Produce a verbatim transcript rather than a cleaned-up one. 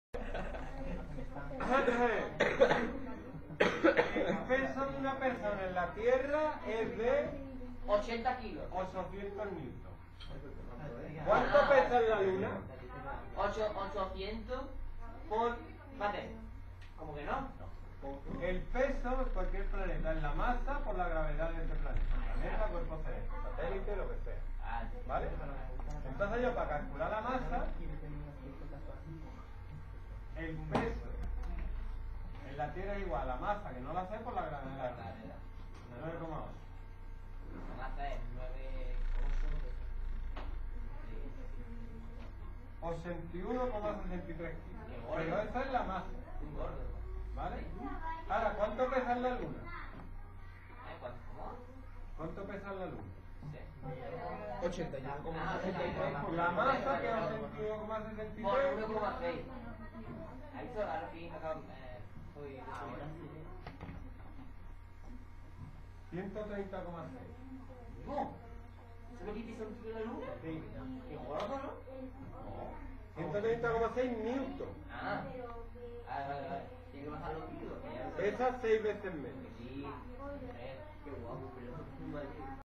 El peso de una persona en la Tierra es de ochenta kilos. ochocientos newtons. ¿Cuánto pesa en la Luna? ochocientos por... Vale. ¿Cómo que no? El peso de cualquier planeta es la masa por la gravedad de ese planeta. Planeta, cuerpo celeste, satélite, lo que sea. ¿Vale? Entonces yo, para calcular la masa, el peso en la Tierra es igual a la masa, que no la sé, por la gravedad. nueve coma ocho. La masa es nueve ochenta y uno coma sesenta y tres kilos. Pero esa es la masa. ¿Vale? Ahora, ¿cuánto pesa en la Luna? ¿Cuánto pesa en la Luna? ochenta y uno coma sesenta y tres. La masa, que es ochenta y uno coma sesenta y por tres. uno coma seis. Ahí está, ahora sí me acabo. Soy. ciento treinta coma seis. No. ¿Eso es lo que dice un kilo de la Luna? Sí. ¿Qué gordo, no? No. ciento treinta coma seis newton. Ah. Ah, vale, vale. Tiene que bajar los kilos. Pesa seis veces menos. Sí. Eh, qué guapo, pero eso es un